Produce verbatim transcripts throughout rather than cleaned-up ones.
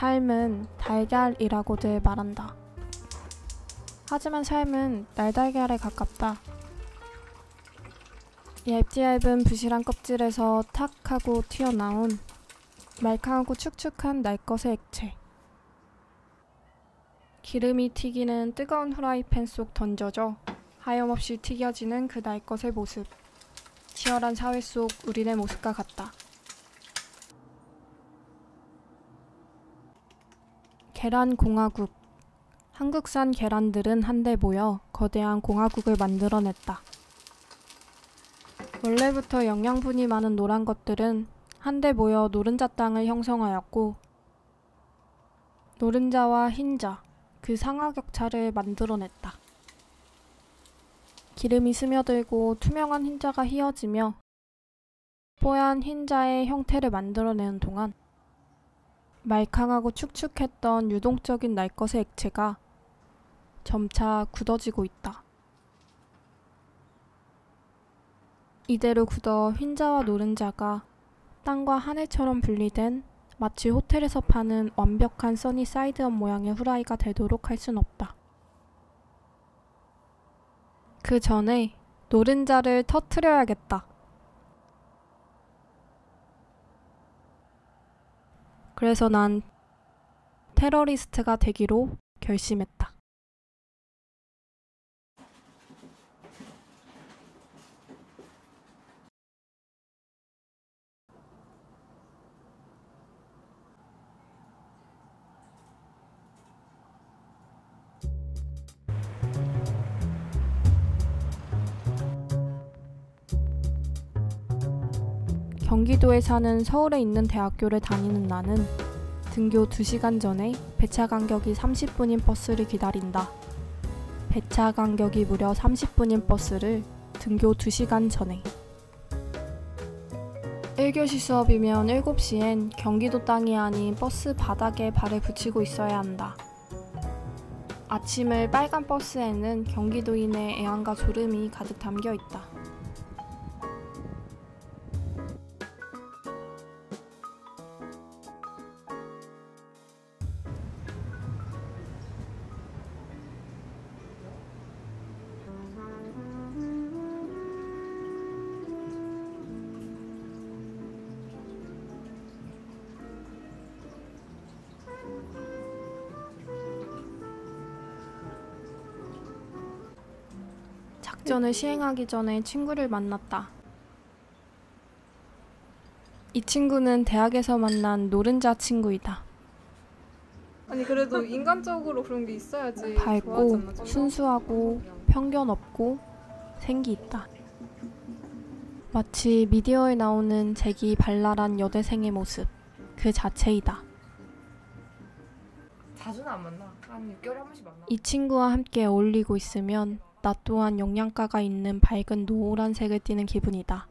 삶은 달걀이라고들 말한다. 하지만 삶은 날달걀에 가깝다. 얇디 얇은 부실한 껍질에서 탁 하고 튀어나온 말캉하고 축축한 날 것의 액체. 기름이 튀기는 뜨거운 후라이팬 속 던져져 하염없이 튀겨지는 그 날 것의 모습. 치열한 사회 속 우리네 모습과 같다. 계란공화국. 한국산 계란들은 한데 모여 거대한 공화국을 만들어냈다. 원래부터 영양분이 많은 노란 것들은 한데 모여 노른자 땅을 형성하였고, 노른자와 흰자, 그 상하격차를 만들어냈다. 기름이 스며들고 투명한 흰자가 휘어지며 뽀얀 흰자의 형태를 만들어내는 동안 말캉하고 축축했던 유동적인 날 것의 액체가 점차 굳어지고 있다. 이대로 굳어 흰자와 노른자가 땅과 하늘처럼 분리된 마치 호텔에서 파는 완벽한 써니 사이드업 모양의 후라이가 되도록 할 순 없다. 그 전에 노른자를 터트려야겠다. 그래서 난 테러리스트가 되기로 결심했다. 경기도에 사는 서울에 있는 대학교를 다니는 나는 등교 두 시간 전에 배차 간격이 삼십 분인 버스를 기다린다. 배차 간격이 무려 삼십 분인 버스를 등교 두 시간 전에. 일 교시 수업이면 일곱 시엔 경기도 땅이 아닌 버스 바닥에 발을 붙이고 있어야 한다. 아침을 빨간 버스에는 경기도인의 애환과 졸음이 가득 담겨 있다. 작전을 시행하기 전에 친구를 만났다. 이 친구는 대학에서 만난 노른자 친구이다. 아니 그래도 인간적으로 그런 게 있어야지. 밝고 순수하고 편견 없고 생기 있다. 마치 미디어에 나오는 재기 발랄한 여대생의 모습 그 자체이다. 자주는 안 만나. 한 육 개월에 한 번씩 만나. 이 친구와 함께 어울리고 있으면 나 또한 영양가가 있는 밝은 노란색을 띠는 기분이다.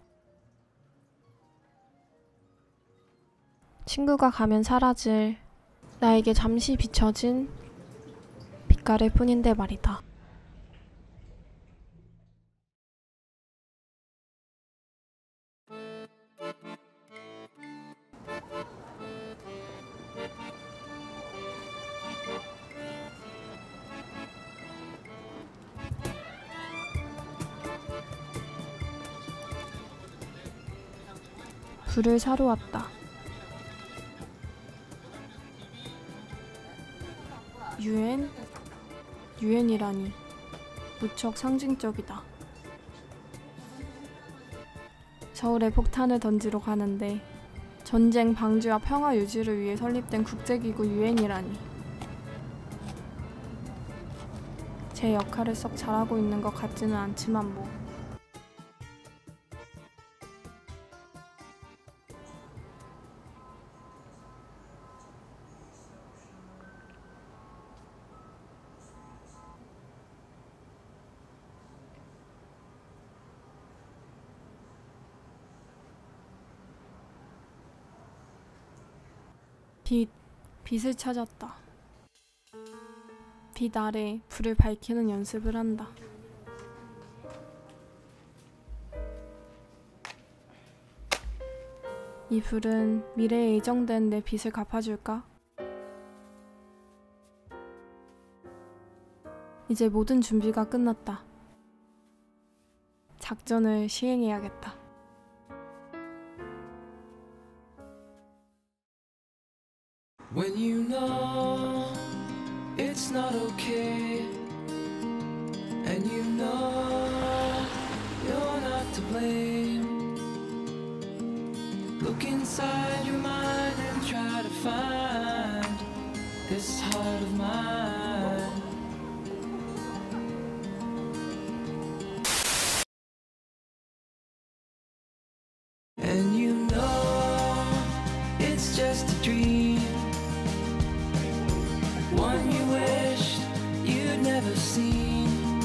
친구가 가면 사라질 나에게 잠시 비춰진 빛깔일 뿐인데 말이다. 불을 사러 왔다. 유엔? 유엔이라니 무척 상징적이다. 서울에 폭탄을 던지러 가는데 전쟁 방지와 평화 유지를 위해 설립된 국제기구 유엔이라니. 제 역할을 썩 잘하고 있는 것 같지는 않지만 뭐. 빛, 빛을 찾았다. 빛 아래 불을 밝히는 연습을 한다. 이 불은 미래에 예정된 내 빚을 갚아줄까? 이제 모든 준비가 끝났다. 작전을 시행해야겠다. When you know it's not okay, and you know you're not to blame, look inside your mind and try to find this heart of mine. And you know it's just a dream, one you wished you'd never seen.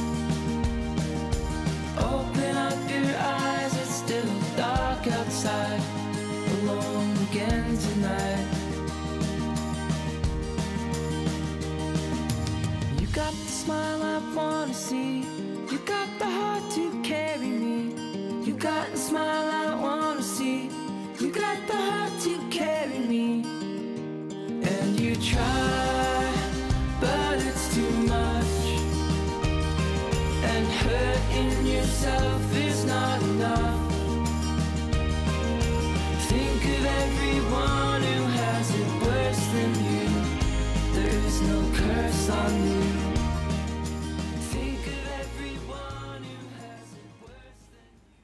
Open up your eyes, it's still dark outside, alone again tonight. You got the smile I wanna see, you got the heart to carry me. You got the smile I wanna see, you got the heart to carry me. And you try, but it's too much, and hurting yourself is not enough. Think of everyone who has it worse than you. There is no curse on you. Think of everyone who has it worse than you.